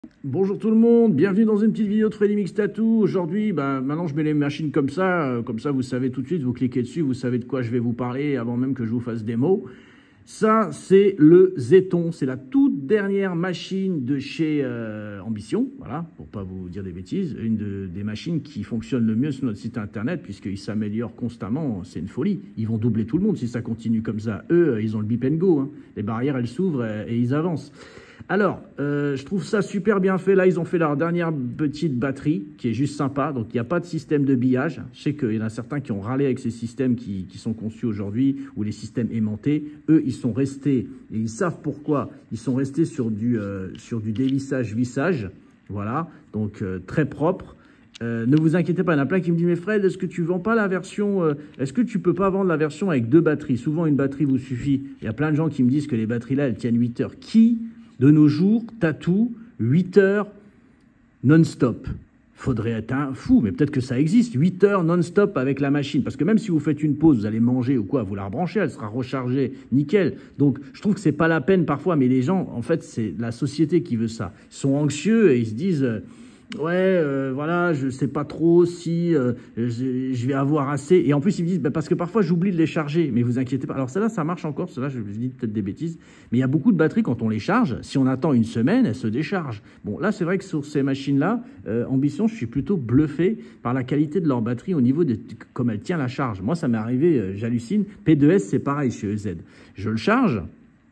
Bonjour tout le monde, bienvenue dans une petite vidéo de Freddy Mix Tattoo. Aujourd'hui, maintenant je mets les machines comme ça vous savez tout de suite, vous cliquez dessus, vous savez de quoi je vais vous parler avant même que je vous fasse des mots. Ça, c'est le Zeton, c'est la toute dernière machine de chez Ambition, voilà, pour pas vous dire des bêtises, une des machines qui fonctionne le mieux sur notre site internet, puisqu'ils s'améliorent constamment, c'est une folie. Ils vont doubler tout le monde si ça continue comme ça. Eux, ils ont le bip and go, hein. Les barrières, elles s'ouvrent et ils avancent. Alors, je trouve ça super bien fait. Là, ils ont fait leur dernière petite batterie, qui est juste sympa. Donc, il n'y a pas de système de billage. Je sais qu'il y en a certains qui ont râlé avec ces systèmes qui sont conçus aujourd'hui, ou les systèmes aimantés. Eux, ils sont restés, et ils savent pourquoi, ils sont restés sur du dévissage-vissage. Voilà, donc très propre. Ne vous inquiétez pas, il y en a plein qui me disent « Mais Fred, est-ce que tu ne vends pas la version est-ce que tu ne peux pas vendre la version avec 2 batteries ?» Souvent, une batterie vous suffit. Il y a plein de gens qui me disent que les batteries-là, elles tiennent 8 heures. Qui de nos jours tatoue 8 heures non-stop? Faudrait être un fou, mais peut-être que ça existe. 8 heures non-stop avec la machine. Parce que même si vous faites une pause, vous allez manger ou quoi, vous la rebranchez, elle sera rechargée, nickel. Donc, je trouve que c'est pas la peine parfois, mais les gens, en fait, c'est la société qui veut ça. Ils sont anxieux et ils se disent... ouais, voilà, je sais pas trop si je vais avoir assez. Et en plus, ils me disent, parce que parfois, j'oublie de les charger. Mais vous inquiétez pas. Alors, celle-là, ça marche encore. Celle-là, je dis peut-être des bêtises. Mais il y a beaucoup de batteries, quand on les charge, si on attend une semaine, elles se déchargent. Bon, là, c'est vrai que sur ces machines-là, Ambition, je suis plutôt bluffé par la qualité de leur batterie au niveau de comme elle tient la charge. Moi, ça m'est arrivé, j'hallucine. P2S, c'est pareil chez EZ. Je le charge.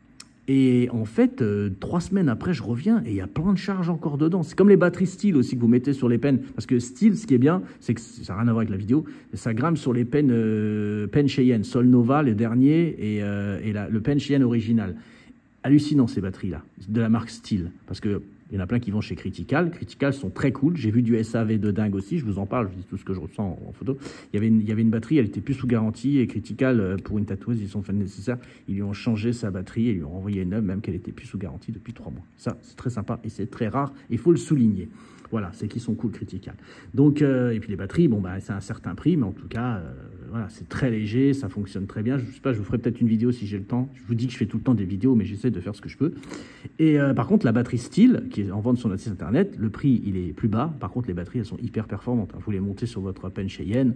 Et en fait, 3 semaines après, je reviens et il y a plein de charges encore dedans. C'est comme les batteries Steel aussi que vous mettez sur les pennes. Parce que Steel, ce qui est bien, c'est que ça n'a rien à voir avec la vidéo, ça grimpe sur les pennes Cheyenne, Sol Nova, les derniers, et le pen Cheyenne original. Hallucinant ces batteries-là, de la marque Steel. Parce que il y en a plein qui vont chez Critical. Critical sont très cool. J'ai vu du SAV de dingue aussi. Je vous en parle, je dis tout ce que je ressens en photo. Il y avait une batterie, elle était plus sous garantie. Et Critical, pour une tatoueuse, ils ont fait le nécessaire. Ils lui ont changé sa batterie et lui ont envoyé une neuve, même qu'elle était plus sous garantie depuis 3 mois. Ça, c'est très sympa et c'est très rare. Il faut le souligner. Voilà, c'est qu'ils sont cool, Critical. Donc, et puis les batteries, c'est un certain prix, mais en tout cas, voilà, c'est très léger, ça fonctionne très bien. Je sais pas, je vous ferai peut-être une vidéo si j'ai le temps. Je vous dis que je fais tout le temps des vidéos, mais j'essaie de faire ce que je peux. Et par contre, la batterie Steel, qui est en vente sur notre site internet, le prix, il est plus bas. Par contre, les batteries, elles sont hyper performantes. Vous les montez sur votre pen Cheyenne.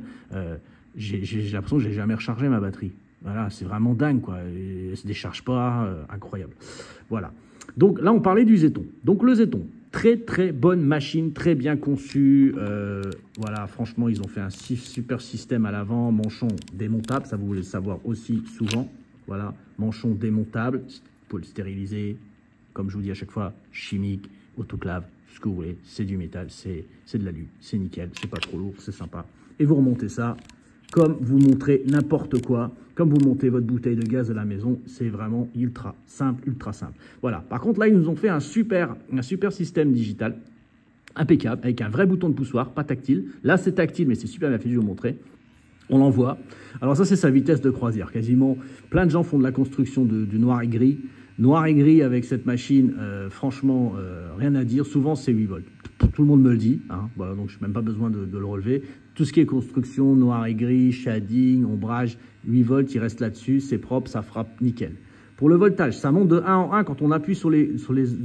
J'ai l'impression que je n'ai jamais rechargé ma batterie. Voilà, c'est vraiment dingue, quoi. Elle ne se décharge pas, incroyable. Voilà. Donc là, on parlait du Zeton. Donc le Zeton, très très bonne machine, très bien conçue. Voilà, franchement, ils ont fait un super système à l'avant, manchon démontable, ça vous voulez le savoir aussi souvent. Voilà, manchon démontable, pour le stériliser, comme je vous dis à chaque fois, chimique, autoclave, ce que vous voulez, c'est du métal, c'est de l'alu, c'est nickel, c'est pas trop lourd, c'est sympa. Et vous remontez ça comme vous montrez n'importe quoi, comme vous montez votre bouteille de gaz à la maison, c'est vraiment ultra simple, ultra simple. Voilà, par contre là, ils nous ont fait un super système digital, impeccable, avec un vrai bouton de poussoir, pas tactile. Là, c'est tactile, mais c'est super bien fait, je vais vous montrer. On l'envoie. Alors ça, c'est sa vitesse de croisière. Quasiment, plein de gens font de la construction du noir et gris. Noir et gris avec cette machine, franchement, rien à dire. Souvent, c'est 8 volts. Tout le monde me le dit. Hein. Voilà, donc je n'ai même pas besoin de le relever. Tout ce qui est construction, noir et gris, shading, ombrage, 8 volts, il reste là-dessus. C'est propre, ça frappe nickel. Pour le voltage, ça monte de 1 en 1 quand on appuie sur les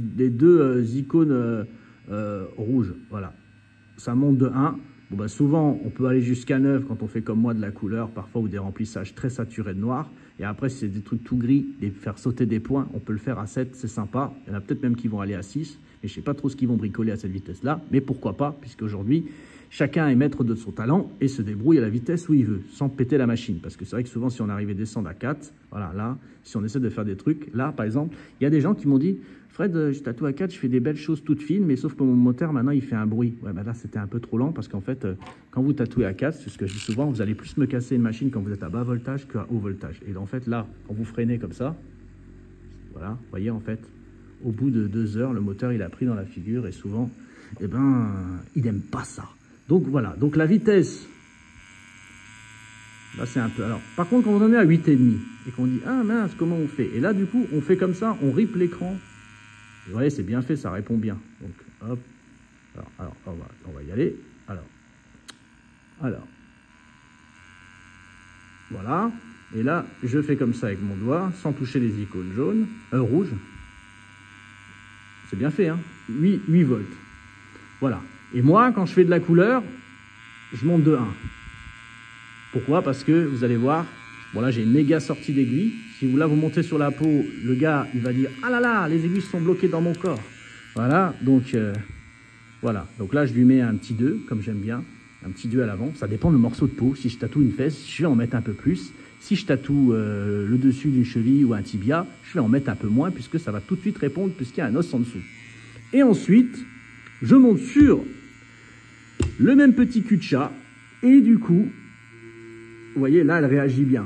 2 icônes rouges. Voilà. Ça monte de 1. Bon, souvent, on peut aller jusqu'à 9 quand on fait comme moi de la couleur, parfois, ou des remplissages très saturés de noir. Et après, si c'est des trucs tout gris, et faire sauter des points, on peut le faire à 7, c'est sympa. Il y en a peut-être même qui vont aller à 6, mais je ne sais pas trop ce qu'ils vont bricoler à cette vitesse-là. Mais pourquoi pas, puisqu'aujourd'hui, chacun est maître de son talent et se débrouille à la vitesse où il veut, sans péter la machine. Parce que c'est vrai que souvent, si on arrive à descendre à 4, voilà, là, si on essaie de faire des trucs, là, par exemple, il y a des gens qui m'ont dit « Fred, je tatoue à 4, je fais des belles choses toutes fines, mais sauf que mon moteur, maintenant, il fait un bruit. » Ouais, là, c'était un peu trop lent parce qu'en fait, quand vous tatouez à 4, c'est ce que je dis souvent, vous allez plus me casser une machine quand vous êtes à bas voltage qu'à haut voltage. Et en fait, là, quand vous freinez comme ça, voilà, vous voyez, en fait, au bout de 2 heures, le moteur, il a pris dans la figure et souvent, eh ben, il n'aime pas ça. Donc voilà, donc la vitesse, là c'est un peu... Alors, par contre, quand on en est à 8,5 et qu'on dit « Ah mince, comment on fait ?» Et là, du coup, on fait comme ça, on rip l'écran. Vous voyez, c'est bien fait, ça répond bien. Donc, hop. Alors on va y aller. Alors. Voilà. Et là, je fais comme ça avec mon doigt, sans toucher les icônes rouges. C'est bien fait, hein. 8 volts. Voilà. Et moi, quand je fais de la couleur, je monte de 1. Pourquoi? Parce que vous allez voir, bon là j'ai une méga sortie d'aiguille. Si vous là vous montez sur la peau, le gars il va dire ah là là, les aiguilles sont bloquées dans mon corps. Voilà, donc voilà. Donc là je lui mets un petit 2 comme j'aime bien, un petit 2 à l'avant. Ça dépend du morceau de peau. Si je tatoue une fesse, je vais en mettre un peu plus. Si je tatoue le dessus d'une cheville ou un tibia, je vais en mettre un peu moins puisque ça va tout de suite répondre puisqu'il y a un os en dessous. Et ensuite, je monte sur le même petit cul de chat et du coup, vous voyez, là, elle réagit bien.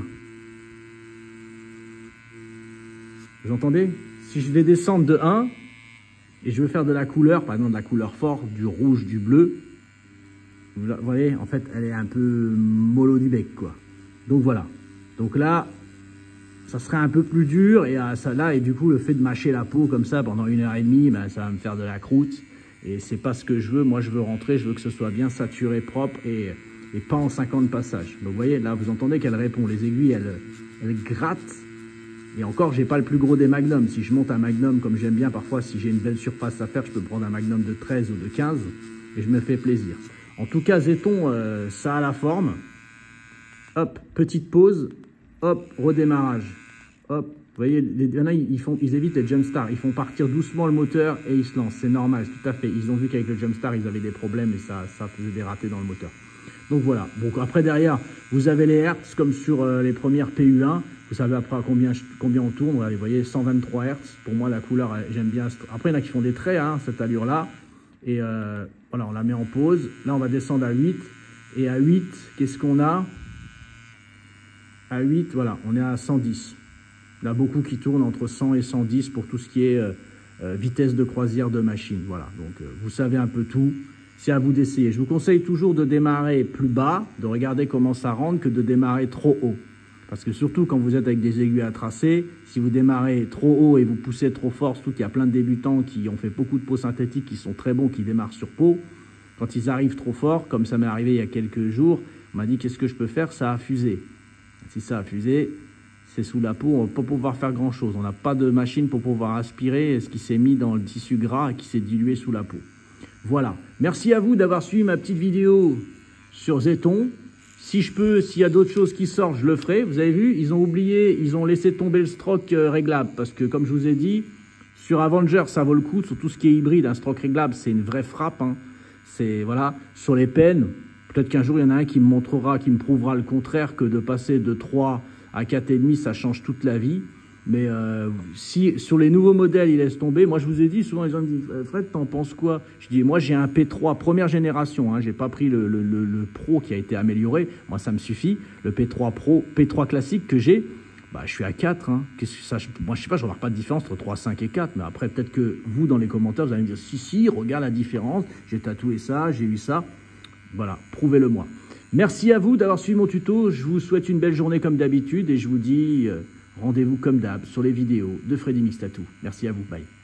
Vous entendez? Si je vais descendre de 1 et je veux faire de la couleur, par exemple de la couleur forte, du rouge, du bleu, vous voyez, en fait, elle est un peu mollo du bec, quoi. Donc voilà. Donc là, ça serait un peu plus dur et ça là, et du coup, le fait de mâcher la peau comme ça pendant 1h30, ben, ça va me faire de la croûte. Et c'est pas ce que je veux. Moi, je veux rentrer, je veux que ce soit bien saturé, propre et pas en 50 passages. Donc vous voyez, là, vous entendez qu'elle répond. Les aiguilles, elles grattent. Et encore, j'ai pas le plus gros des magnums. Si je monte un magnum, comme j'aime bien, parfois, si j'ai une belle surface à faire, je peux prendre un magnum de 13 ou de 15 et je me fais plaisir. En tout cas, Zeton, ça a la forme. Hop, petite pause. Hop, redémarrage. Hop, vous voyez, ils évitent les jumpstart. Ils font partir doucement le moteur et ils se lancent. C'est normal, tout à fait. Ils ont vu qu'avec le jumpstart, ils avaient des problèmes et ça faisait des ratés dans le moteur. Donc voilà. Donc après, derrière, vous avez les hertz comme sur les premières PU1. Vous savez après combien on tourne. Voilà, vous voyez, 123 Hz. Pour moi, la couleur, j'aime bien. Après, il y en a qui font des traits, hein, cette allure-là. Et voilà, on la met en pause. Là, on va descendre à 8. Et à 8, qu'est-ce qu'on a? À 8, voilà, on est à 110. Il y a beaucoup qui tournent entre 100 et 110 pour tout ce qui est vitesse de croisière de machine. Voilà, donc vous savez un peu tout. C'est à vous d'essayer. Je vous conseille toujours de démarrer plus bas, de regarder comment ça rentre, que de démarrer trop haut. Parce que surtout quand vous êtes avec des aiguilles à tracer, si vous démarrez trop haut et vous poussez trop fort, surtout qu'il y a plein de débutants qui ont fait beaucoup de peau synthétique, qui sont très bons, qui démarrent sur peau, quand ils arrivent trop fort, comme ça m'est arrivé il y a quelques jours, on m'a dit qu'est-ce que je peux faire? Ça a fusé. Si ça a fusé, c'est sous la peau, on ne va pas pouvoir faire grand-chose. On n'a pas de machine pour pouvoir aspirer ce qui s'est mis dans le tissu gras et qui s'est dilué sous la peau. Voilà. Merci à vous d'avoir suivi ma petite vidéo sur Zeton. Si je peux, s'il y a d'autres choses qui sortent, je le ferai. Vous avez vu, ils ont oublié, ils ont laissé tomber le stroke réglable. Parce que, comme je vous ai dit, sur Avenger, ça vaut le coup. Sur tout ce qui est hybride, un stroke réglable, c'est une vraie frappe. Hein. C'est, voilà, sur les peines, peut-être qu'un jour, il y en a un qui me montrera, qui me prouvera le contraire, que de passer de 3 à 4,5, ça change toute la vie. Mais si sur les nouveaux modèles, ils laissent tomber, moi je vous ai dit, souvent ils ont dit, Fred, t'en penses quoi? Je dis, moi j'ai un P3 première génération, hein, j'ai pas pris le Pro qui a été amélioré, moi ça me suffit. Le P3 Pro, P3 classique que j'ai, bah, je suis à 4. Hein. Moi je sais pas, je remarque pas de différence entre 3, 5 et 4, mais après peut-être que vous dans les commentaires, vous allez me dire, si, regarde la différence, j'ai tatoué ça, j'ai eu ça. Voilà, prouvez-le moi. Merci à vous d'avoir suivi mon tuto, je vous souhaite une belle journée comme d'habitude et je vous dis... rendez-vous comme d'hab sur les vidéos de Freddy Mix Tattoo. Merci à vous, bye.